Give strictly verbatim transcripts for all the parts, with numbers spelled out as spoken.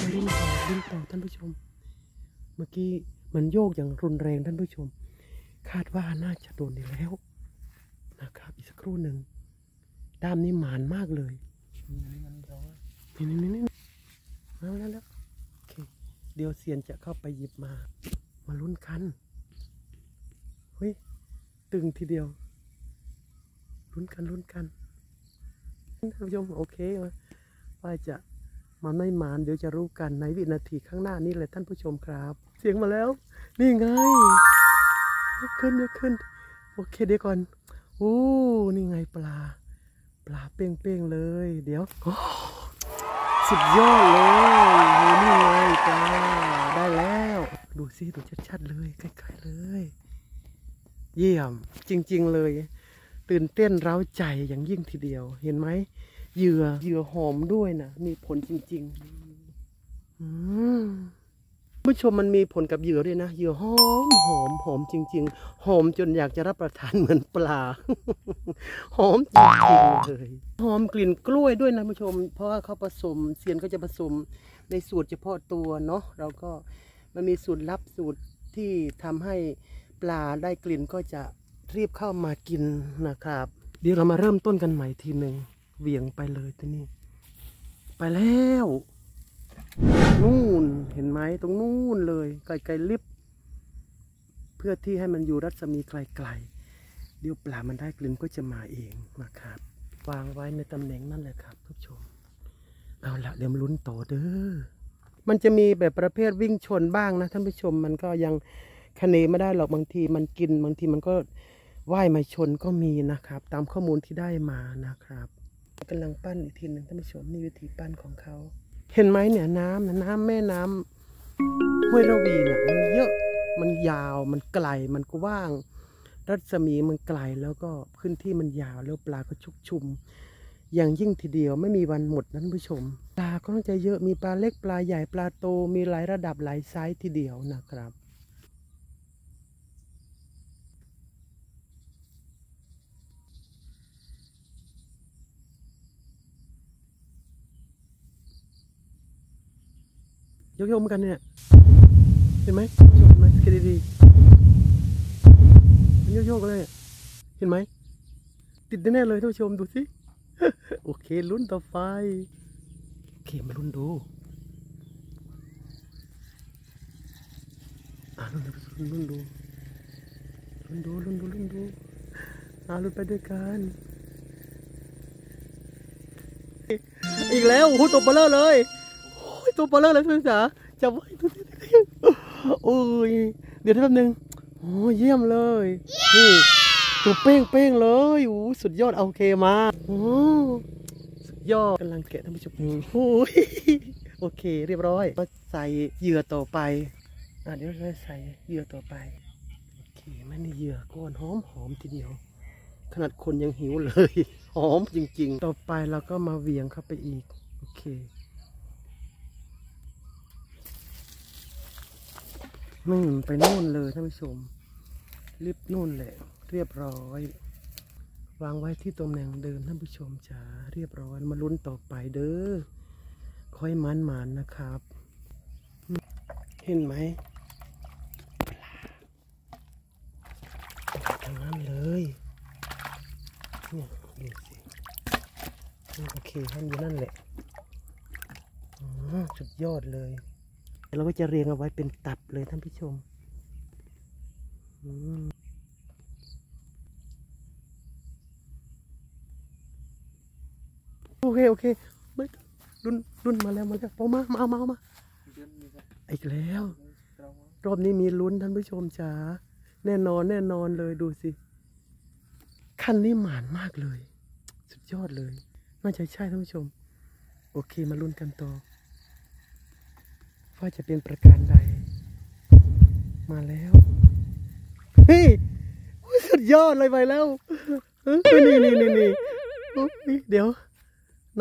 ลิ้นต่อลิ้นต่อท่านผู้ชมเมื่อกี้มันโยกอย่างรุนแรงท่านผู้ชมคาดว่าน่าจะโดนอีกแล้วนะครับอีกสักครู่หนึ่งด้ามนี้หมานมากเลยนี่นี่นี่นี่มาแล้วแล้วโอเคเดี๋ยวเซียนจะเข้าไปหยิบมามาลุ้นกันเฮ้ยตึงทีเดียวลุ้นกันลุ้นกันท่านผู้ชมโอเคว่าจะมันไม่หมานเดี๋ยวจะรู้กันในวินาทีข้างหน้านี้เลยท่านผู้ชมครับเสียงมาแล้วนี่ไงยกขึ้นยกขึ้นโอเคเดี๋ยวก่อนโอ้นี่ไงปลาปลาเป้งๆเลยเดี๋ยวโอ้สุดยอดเลยนี่ไงปลาได้แล้วดูสิดูชัดๆเลยใกล้ๆเลยเยี่ยมจริงๆเลยตื่นเต้นเร้าใจอย่างยิ่งทีเดียวเห็นไหมเหยื่อเหยื่อหอมด้วยนะมีผลจริงๆอืมผู้ชมมันมีผลกับเหยื่อด้วยนะเหยื่อหอมหอมหอมจริงๆหอมจนอยากจะรับประทานเหมือนปลา หอมจริงๆเลยหอมกลิ่นกล้วยด้วยนะผู้ชมเพราะว่าเขาผสมเซียนก็จะผสมในสูตรเฉพาะตัวเนาะเราก็มันมีสูตรลับสูตรที่ทำให้ปลาได้กลิ่นก็จะรีบเข้ามากินนะครับเดี๋ยวเรามาเริ่มต้นกันใหม่ทีหนึ่งเหวี่ยงไปเลยตัวนี้ไปแล้วนู่นเห็นไหมตรงนู่นเลยไกลๆลิบเพื่อที่ให้มันอยู่รัศมีไกลๆเดี๋ยวปลามันได้กลิ่นก็จะมาเองนะครับวางไว้ในตำแหน่งนั่นแหละครับทุกชมเอาละเดี๋ยวมาลุ้นต่อเด้อมันจะมีแบบประเภทวิ่งชนบ้างนะท่านผู้ชมมันก็ยังคะเนไม่ได้หรอกบางทีมันกินบางทีมันก็ว่ายมาชนก็มีนะครับตามข้อมูลที่ได้มานะครับกำลังปั้นอีกทีหนึ่งท่านผู้ชมนี่วิธีปั้นของเขาเห็นไหมเนี่ยน้ำนะน้ำแม่น้ำห้วยระวีเนี่ยมันเยอะมันยาวมันไกลมันกว้างรัศมีมันไกลแล้วก็พื้นที่มันยาวแล้วปลาก็ชุกชุมอย่างยิ่งทีเดียวไม่มีวันหมดท่านผู้ชมปลาก็ต้องใจเยอะมีปลาเล็กปลาใหญ่ปลาโตมีหลายระดับหลายไซส์ทีเดียวนะครับยกโยมกันเนี่ยเห็นไหมโยกไหมสกิดดีมันโยกๆเลยเห็นไหมติดแน่เลยท่านผู้ชมดูสิ โอเคลุ้นต่อไปโอเคมาลุ้นดูอ่าลุ้นดูลุ้นดูลุ้นดูลุ้นดูลุ้นดูอ่าลุ้นไปด้วยกันอีกแล้วโอ้โหตัวเบลอเลยตัวเบลอเลยคุณจ๋าจับไว้ดูสิโอ้ยเดี๋ยวแป๊บนึงโอ้เยี่ยมเลยนี่ตัวเป้งเป้งเลยโอ้สุดยอดโอเคมาโอ้สุดยอดกำลังแกะท่านผู้ชมโอ้ยโอเคเรียบร้อยก็ใส่เหยื่อต่อไปอ่ะเดี๋ยวเราใส่เหยื่อต่อไปโอเคไม่มีเหยื่อก้อนหอมหอมทีเดียวขนาดคนยังหิวเลยหอมจริงๆต่อไปเราก็มาเวียงเข้าไปอีกโอเคนู่นไปนู่นเลยท่านผู้ชมรีบนู่นแหละเรียบร้อยวางไว้ที่ตำแหน่งเดิมท่านผู้ชมจ๋าเรียบร้อยมาลุ้นต่อไปเด้อค่อยมันมันนะครับเห็นไหมทางนั้นเลยเนี่ยดูสิโอเคท่านอยู่นั่นแหละสุดยอดเลยเราก็จะเรียงเอาไว้เป็นตับเลยท่านผู้ชมโอเคโอเคไม่รุ่นรุ่นมาแล้วมาแล้วพอมามามามาอีกแล้วรอบนี้มีลุ้นท่านผู้ชมจ๋าแน่นอนแน่นอนเลยดูสิคันนี้หมานมากเลยสุดยอดเลยน่าจะใช่ท่านผู้ชมโอเคมาลุ้นกันต่อว่าจะเป็นประการใดมาแล้วเฮ้ยสุดยอดเลยไปแล้วนี่นี่นี่นี่เดี๋ยวไหน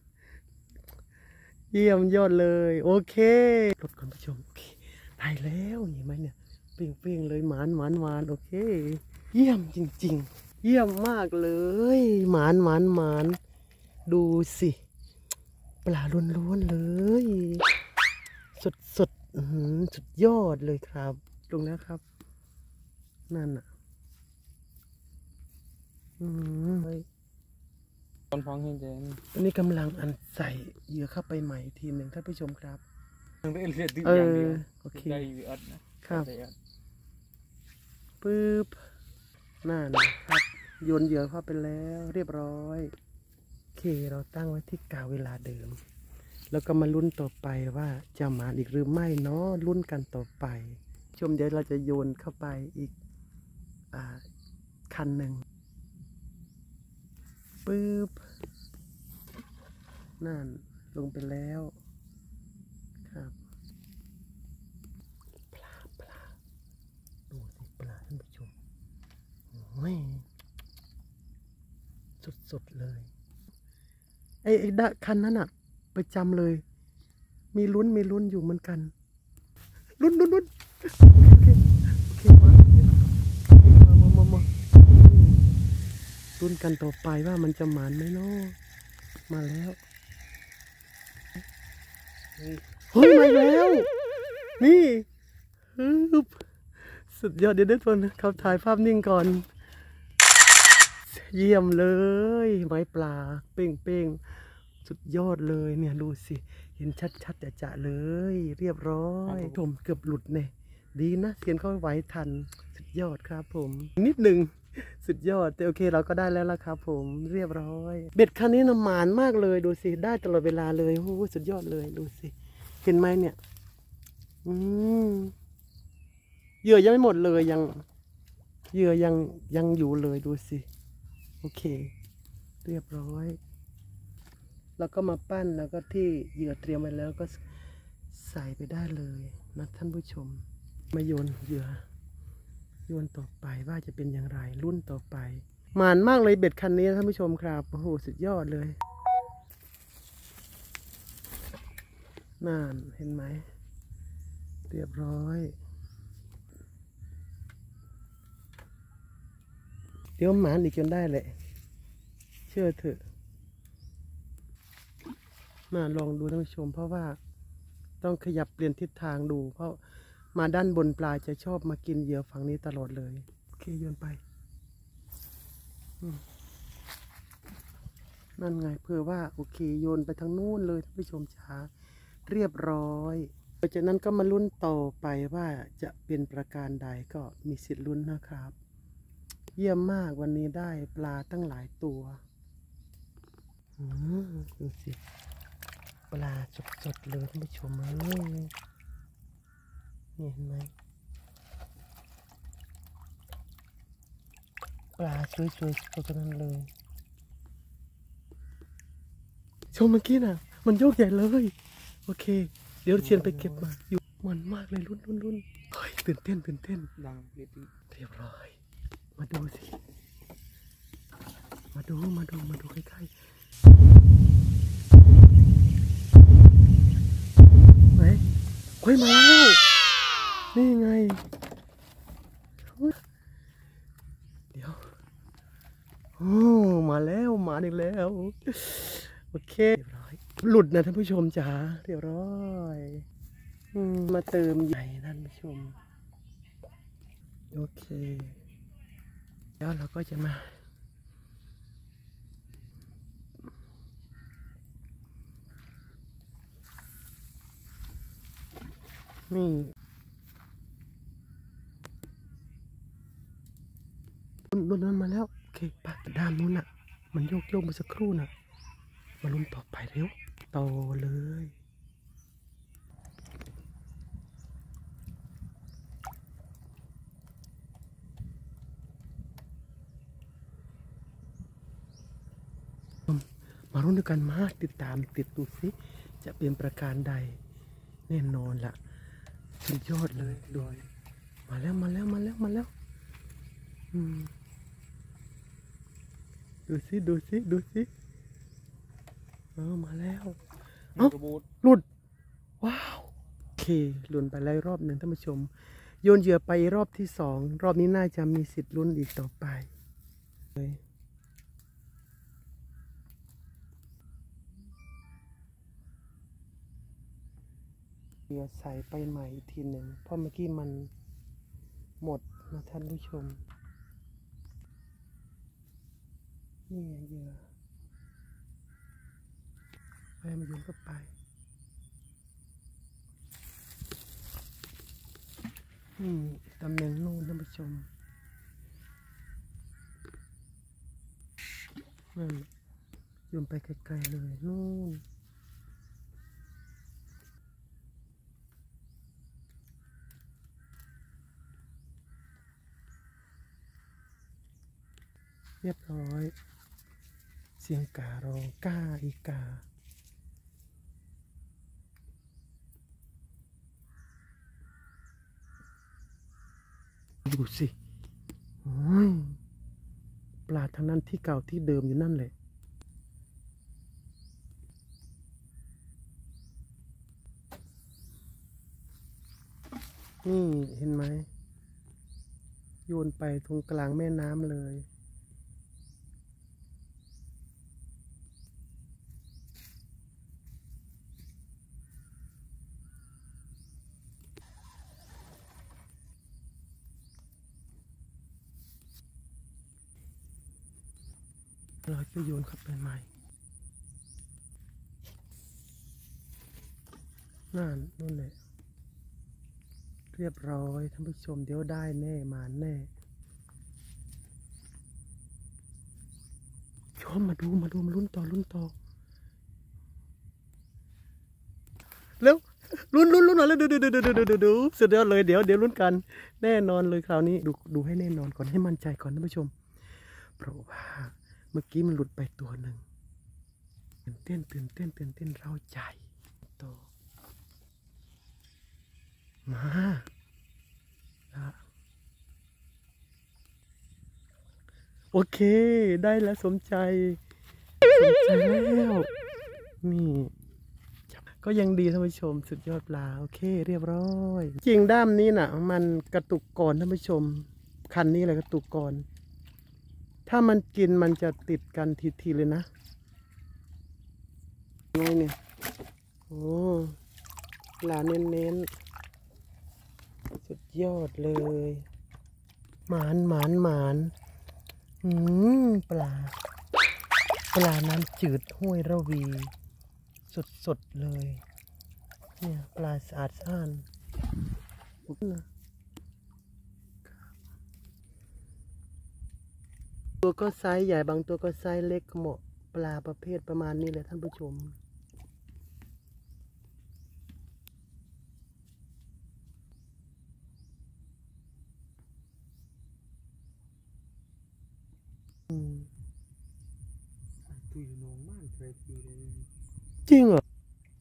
เยี่ยมยอดเลยโอเครถคุณผู้ชมโอเคได้แล้วเห็นไหมเนี่ยเปี้ยงเปี้ยงเลยหมานหมานหมานโอเคเยี่ยมจริงๆเยี่ยมมากเลยหมานหมานหมานดูสิปลาล้วนๆเลยสุดสุดสุดยอดเลยครับลงแล้วครับนั่นอ่ะอืมตอนฟังเห็นใจตอนนี้กำลังอันใส่เหยื่อเข้าไปใหม่ทีหนึ่งท่านผู้ชมครับเออโอเคครับปึ๊บนั่นครับโยนเหยื่อเข้าไปแล้วเรียบร้อยโอเคเราตั้งไว้ที่กาเวลาเดิมแล้วก็มาลุ้นต่อไปว่าจะมาอีกหรือไม่เนาะลุ้นกันต่อไปชมเดี๋ยวเราจะโยนเข้าไปอีกอ่าคันหนึ่งปึ๊บนั่นลงไปแล้วครับปลาปลาดูสิปลาท่านผู้ชมโอ้ยสดๆเลยไอ้ไอ้ดะคันนั้นอ่ะประจำเลยมีลุ้นมีลุ้นอยู่เหมือนกันลุ้นลุ้นลุ้นโอเคโอเคมามามามาลุ้นกันต่อไปว่ามันจะหมานไหมเนาะมาแล้วเฮ้ยมาแล้วนี่ฮึบสุดยอดเดี๋ยวเด็ดคนเขาถ่ายภาพนิ่งก่อนเยี่ยมเลยไม้ปลาเป้งเป้งสุดยอดเลยเนี่ยดูสิเห็นชัดๆจะๆเลยเรียบร้อยชมเกือบหลุดเนี่ยดีนะเขียนเข้าไว้ทันสุดยอดครับผมนิดหนึ่งสุดยอดแต่โอเคเราก็ได้แล้วล่ะครับผมเรียบร้อยเบ็ดคันนี้น่ะหมานมากเลยดูสิได้ตลอดเวลาเลยโอ้สุดยอดเลยดูสิเห็นไหมเนี่ยอืมเหยื่อยังไม่หมดเลยยังเหยื่อยังยังอยู่เลยดูสิโอเคเรียบร้อยแล้วก็มาปั้นแล้วก็ที่เหยื่อเตรียมไว้แล้วก็ใส่ไปได้เลยนะท่านผู้ชมมาโยนเหยื่อโยนต่อไปว่าจะเป็นอย่างไรรุ่นต่อไปหมานมากเลยเบ็ดคันนี้ท่านผู้ชมครับโอ้โหสุดยอดเลยนั่นเห็นไหมเรียบร้อยเดี๋ยวหมานอีกจนได้เลยเชื่อเถอะมาลองดูท่านผู้ชมเพราะว่าต้องขยับเปลี่ยนทิศทางดูเพราะมาด้านบนปลาจะชอบมากินเหยื่อฝั่งนี้ตลอดเลยโอเคโยนไปนั่นไงเพื่อว่าโอเคโยนไปทางนู้นเลยท่านผู้ชมช้าเรียบร้อยหลังจากนั้นก็มาลุ้นต่อไปว่าจะเป็นประการใดก็มีสิทธิ์ลุ้นนะครับ เยี่ยมมากวันนี้ได้ปลาตั้งหลายตัวดูสิปลาสดๆเลยท่านผู้ชมเลยนี่เห็นไหมปลาสวยๆตัวนั้นเลยชมเมื่อกี้น่ะมันโยกใหญ่เลยโอเคเดี๋ยวเชียนไปเก็บมาอยู่มันมากเลยลุ้นลุ้นลุ้นเฮ้ยตื่นเต้นตื่นเต้นดังเรียบร้อยมาดูสิมาดูมาดูมาดูใกล้ๆไหนเฮ้ยมาแล้วนี่ไงเดี๋ยวโอ้มาแล้วมาอีกแล้วโอเคเรียบร้อยหลุดนะท่านผู้ชมจ๋าเรียบร้อยมาเติมใหญ่ท่านผู้ชมโอเคแล้วเราก็จะมานี่ลุ้นลุ้นมาแล้วโอเคปะด้านนู้นน่ะมันโยกโยกมาสักครู่น่ะมาลุ้นต่อไปเร็วต่อเลยมาลุ้นด้วยกันมาติดตามติดดูสิจะเป็นประการใดแน่นอนล่ะสุดยอดเลยด้วยมาแล้วมาแล้วมาแล้วมาแล้วอืมดูสิดูสิดูสิเออมาแล้วเอ้าหลุดว้าวโอเคหลุดไปแล้วรอบหนึ่งท่านผู้ชมโยนเหยื่อไปรอบที่สองรอบนี้น่าจะมีสิทธิ์ลุ้นอีกต่อไปเลยเดี๋ยวใส่ไปใหม่อีกทีหนึ่งเพราะเมื่อกี้มันหมดนะท่านผู้ชมนี่เหยื่อไปมาโยนเข้าไปนี่ตำแหน่งนู่นท่านผู้ชมนั่นโยนไปไกลๆเลยนู่นเรียบร้อยเสียงการ้องก้าอีกาดูสิโอ้ยปลาทางนั้นที่เก่าที่เดิมอยู่นั่นแหละนี่เห็นไหมโยนไปตรงกลางแม่น้ำเลยเราจะโยนเข้าไปใหม่นั่นนู่นแหละเรียบร้อยท่านผู้ชมเดี๋ยวได้แน่มาแน่ชมมาดูมาดูมาลุ้นต่อลุ้นต่อเร็วลุ้นลุ้นลุ้นหน่อยแล้วดูดูดูดูดูดูดูสุดยอดเลยเดี๋ยวเดี๋ยวลุ้นกันแน่นอนเลยคราวนี้ดูดูให้แน่นอนก่อนให้มั่นใจก่อนท่านผู้ชมเพราะว่าเมื่อกี้มันหลุดไปตัวหนึ่งตื่นเต้นตื่นเต้นตื่นเต้นเราใจโตมาโอเคได้แล้วสมใจสมใจแล้วนี่ก็ยังดีท่านผู้ชมสุดยอดปลาโอเคเรียบร้อยจริงด้ามนี้น่ะมันกระตุกก่อนท่านผู้ชมคันนี้เลยกระตุกก่อนถ้ามันกินมันจะติดกันทีๆเลยนะไงเนี่ยโอ้ปลาเน้นๆสุดยอดเลยหมานหมานหมานอืมปลาปลาน้ำจืดห้วยระวีสดๆเลยเนี่ยปลาสะอาดสะอ้านตัวก็ไซส์ใหญ่บางตัวก็ไซส์เล็กเหมาะปลาประเภทประมาณนี้เลยท่านผู้ชมจริงเหรอ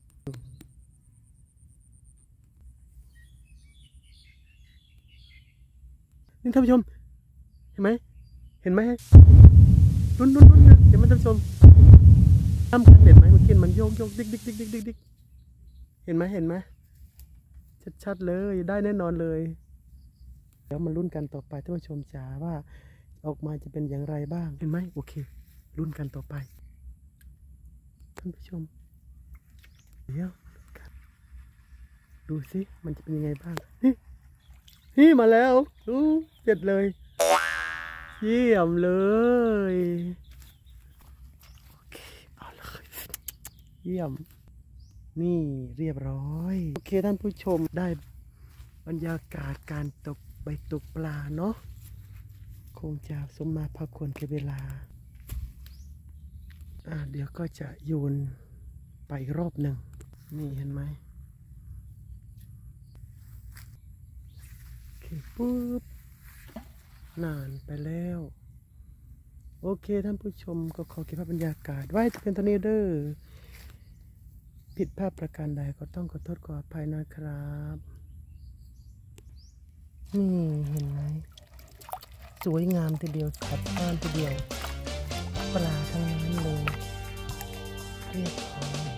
นี่ท่านผู้ชมเห็นไหมเห็นไหมลุ้นลุ้นลุ้นนะเห็นไหมท่านผู้ชมทำกันเห็นไหมมันกินมันโยกโยกดิ๊กดิ๊กดิ๊กดิ๊กดิ๊กเห็นไหมเห็นไหมชัดๆเลยได้แน่นอนเลยเดี๋ยวมาลุ้นกันต่อไปท่านผู้ชมจ๋าว่าออกมาจะเป็นอย่างไรบ้างเห็นไหมโอเคลุ้นกันต่อไปท่านผู้ชมเดี๋ยวดูสิมันจะเป็นยังไงบ้างนี่นี่มาแล้วดูเสร็จเลยเยี่ยมเลยโอเคเอาเลยเยี่ยมนี่เรียบร้อยโอเคท่านผู้ชมได้บรรยากาศการตกใบตกปลาเนาะคงจะสมมาพาควรแก่เวลาอ่าเดี๋ยวก็จะโยนไปอีกรอบหนึ่งนี่เห็นไหมโอเคปุ๊บนานไปแล้วโอเคท่านผู้ชมก็ขอเก็บภาพบรรยากาศไว้เป็นตัวนี้เด้อผิดพลาดประการใดก็ต้องขอโทษขออภัยนะครับนี่เห็นไหมสวยงามทีเดียวขัดบ้านทีเดียวปลาทั้งนั้นเลยเรียบร้อย